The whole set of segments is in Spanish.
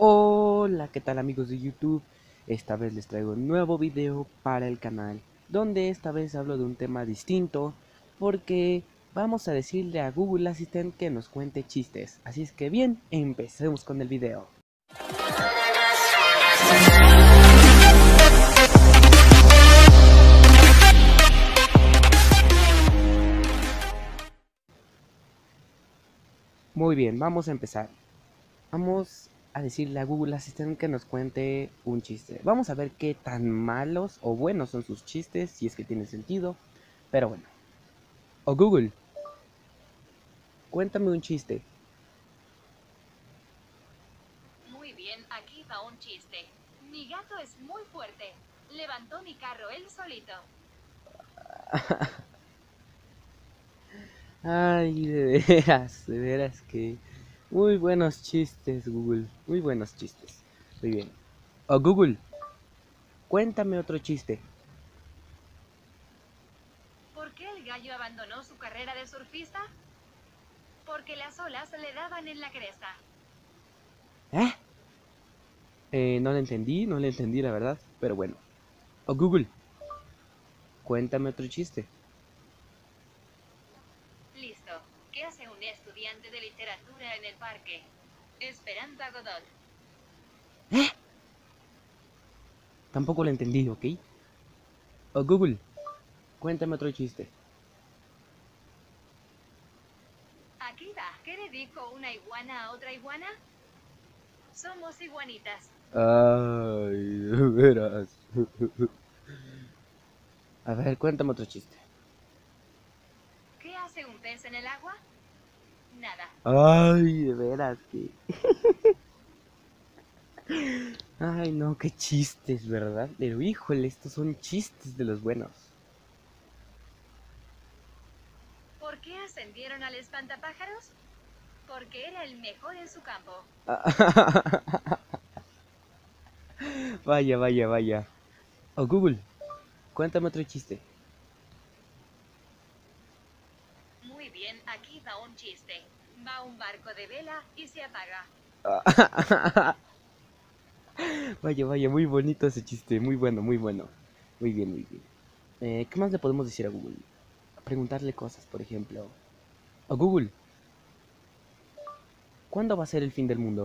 Hola, ¿qué tal amigos de YouTube? Esta vez les traigo un nuevo video para el canal, donde esta vez hablo de un tema distinto, porque vamos a decirle a Google Assistant que nos cuente chistes. Así es que bien, empecemos con el video. Muy bien, vamos a empezar. Vamos a decirle a Google Assistant que nos cuente un chiste. Vamos a ver qué tan malos o buenos son sus chistes, si es que tiene sentido. Pero bueno. O Google, cuéntame un chiste. Muy bien, aquí va un chiste. Mi gato es muy fuerte. Levantó mi carro él solito. Ay, de veras que... Muy buenos chistes, Google. Muy buenos chistes. Muy bien. O Google, cuéntame otro chiste. ¿Por qué el gallo abandonó su carrera de surfista? Porque las olas le daban en la cresta. ¿Eh? No le entendí la verdad, pero bueno. O Google, cuéntame otro chiste. Listo. ¿Qué hace un estudiante de literatura en el parque? Esperando a Godot. ¿Eh? Tampoco lo entendí, ¿ok? O Google, cuéntame otro chiste. Aquí va. ¿Qué le dijo una iguana a otra iguana? Somos iguanitas. Ay, de veras. A ver, cuéntame otro chiste. ¿Qué hace un pez en el agua? Nada. Ay, de veras que... Ay, no, qué chistes, ¿verdad? Pero híjole, estos son chistes de los buenos. ¿Por qué ascendieron al espantapájaros? Porque era el mejor en su campo. Vaya, vaya, vaya. O Google, cuéntame otro chiste. Muy bien, aquí va un chiste. Va un barco de vela y se apaga. Vaya, vaya, muy bonito ese chiste. Muy bueno, muy bueno. Muy bien, muy bien. ¿Qué más le podemos decir a Google? Preguntarle cosas, por ejemplo. O Google, ¿cuándo va a ser el fin del mundo?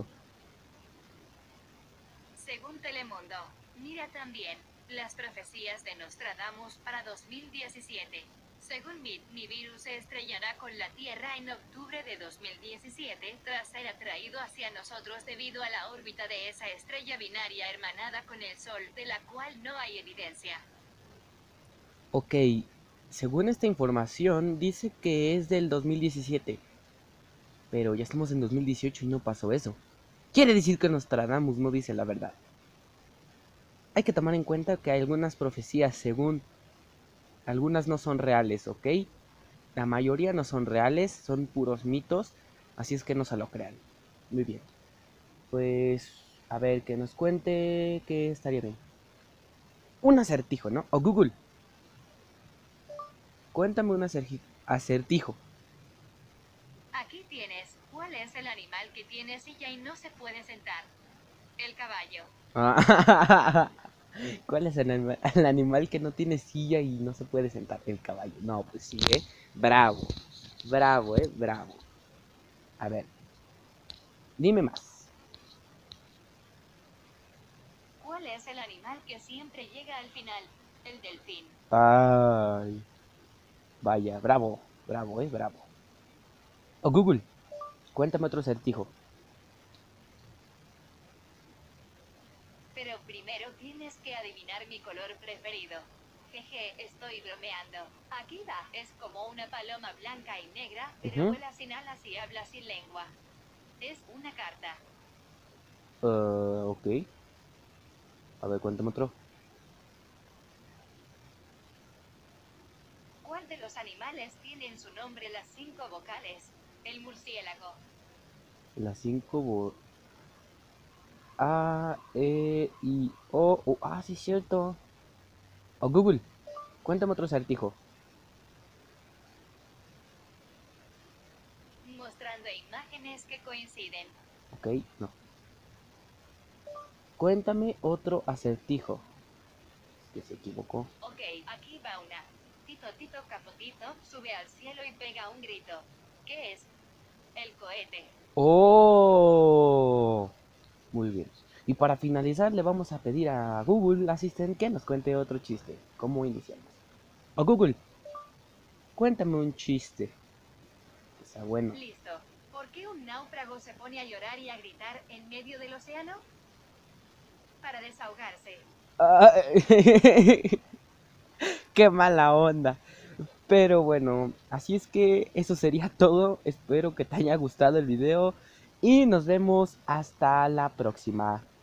Según Telemundo, mira también las profecías de Nostradamus para 2017. Según mi virus se estrellará con la Tierra en octubre de 2017 tras ser atraído hacia nosotros debido a la órbita de esa estrella binaria hermanada con el Sol, de la cual no hay evidencia. Ok, según esta información, dice que es del 2017. Pero ya estamos en 2018 y no pasó eso. Quiere decir que Nostradamus no dice la verdad. Hay que tomar en cuenta que hay algunas profecías, según algunas no son reales, ¿ok? La mayoría no son reales, son puros mitos, así es que no se lo crean. Muy bien. Pues, a ver, que nos cuente que estaría bien. Un acertijo, ¿no? O Google, cuéntame un acertijo. Aquí tienes, ¿cuál es el animal que tiene silla y no se puede sentar? El caballo. ¿Cuál es el animal que no tiene silla y no se puede sentar? El caballo. No, pues sí, ¿eh? Bravo. Bravo, bravo. A ver, dime más. ¿Cuál es el animal que siempre llega al final? El delfín. Ay, vaya, bravo. Bravo, bravo. O Google, cuéntame otro acertijo. Pero primero tienes que adivinar mi color preferido. Jeje, estoy bromeando. Aquí va, es como una paloma blanca y negra, pero Ujú. vuela sin alas y habla sin lengua. Es una carta. Ok. A ver, cuéntame otro. ¿Cuál de los animales tiene en su nombre las 5 vocales? El murciélago. Las cinco. A, E, I, O. Ah, sí, es cierto. O Google, cuéntame otro acertijo. Mostrando imágenes que coinciden. Ok, no. Cuéntame otro acertijo. Que se equivocó. Ok, aquí va una. Tito Tito Capotito sube al cielo y pega un grito. ¿Qué es? El cohete. ¡Oh! Muy bien. Y para finalizar le vamos a pedir a Google Assistant que nos cuente otro chiste. ¿Cómo iniciamos? ¡Oh, Google! Cuéntame un chiste. Que sea bueno. Listo. ¿Por qué un náufrago se pone a llorar y a gritar en medio del océano? Para desahogarse. Ah, ¡qué mala onda! Pero bueno, así es que eso sería todo. Espero que te haya gustado el video y nos vemos hasta la próxima.